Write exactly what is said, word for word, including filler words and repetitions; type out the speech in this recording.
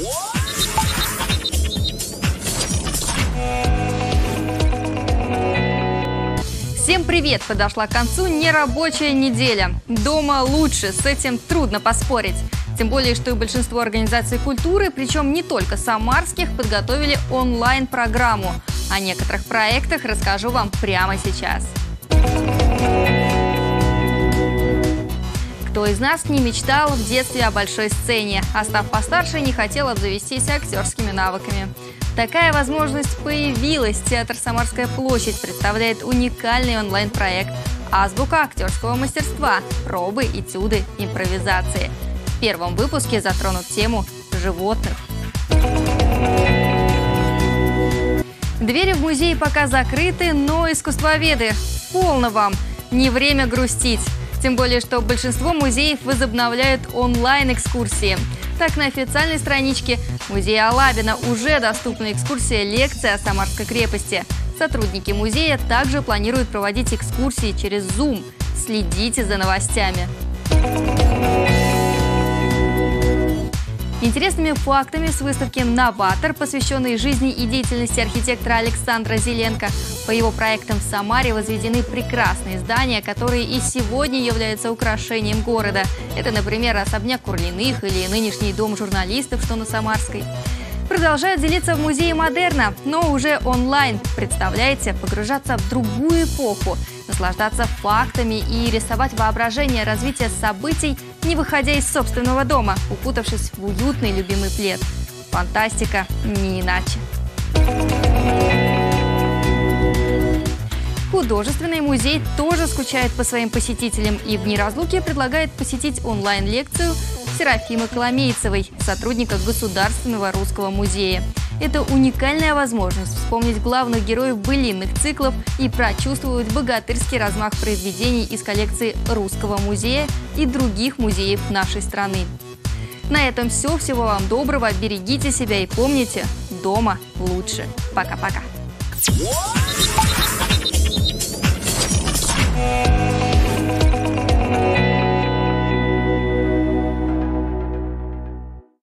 Всем привет! Подошла к концу нерабочая неделя. Дома лучше, с этим трудно поспорить. Тем более, что и большинство организаций культуры, причем не только самарских, подготовили онлайн-программу. О некоторых проектах расскажу вам прямо сейчас. Кто из нас не мечтал в детстве о большой сцене, а став постарше, не хотел обзавестись актерскими навыками? Такая возможность появилась. Театр «Самарская площадь» представляет уникальный онлайн-проект «Азбука актерского мастерства. Пробы, этюды, импровизации». В первом выпуске затронут тему животных. Двери в музей пока закрыты, но искусствоведы, полно вам, не время грустить. Тем более, что большинство музеев возобновляют онлайн-экскурсии. Так, на официальной страничке музея Алабина уже доступна экскурсия лекции о Самарской крепости. Сотрудники музея также планируют проводить экскурсии через Zoom. Следите за новостями. Интересными фактами с выставки «Новатор», посвященной жизни и деятельности архитектора Александра Зеленко. По его проектам в Самаре возведены прекрасные здания, которые и сегодня являются украшением города. Это, например, особняк Курлиных или нынешний дом журналистов, что на Самарской. Продолжают делиться в музее «Модерна», но уже онлайн. Представляете, погружаться в другую эпоху, наслаждаться фактами и рисовать воображение развития событий, не выходя из собственного дома, укутавшись в уютный любимый плед. Фантастика не иначе. Художественный музей тоже скучает по своим посетителям и в дни разлуки предлагает посетить онлайн-лекцию Серафимы Коломейцевой, сотрудника Государственного русского музея. Это уникальная возможность вспомнить главных героев былинных циклов и прочувствовать богатырский размах произведений из коллекции Русского музея и других музеев нашей страны. На этом все. Всего вам доброго, берегите себя и помните, дома лучше. Пока-пока.